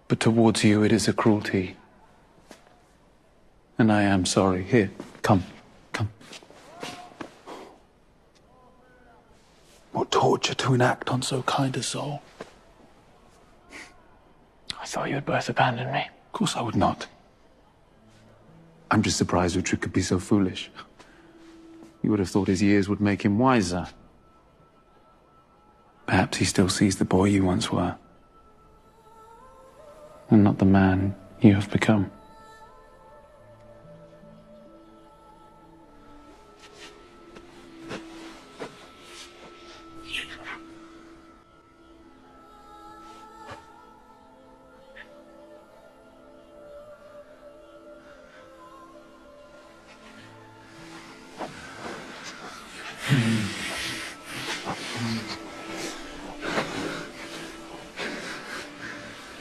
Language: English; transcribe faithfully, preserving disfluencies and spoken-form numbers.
But towards you it is a cruelty. And I am sorry. Here, come, come. What torture to enact on so kind a soul. I thought you had both abandoned me. Of course I would not. I'm just surprised Uhtred could be so foolish. You would have thought his years would make him wiser. Perhaps he still sees the boy you once were. And not the man you have become.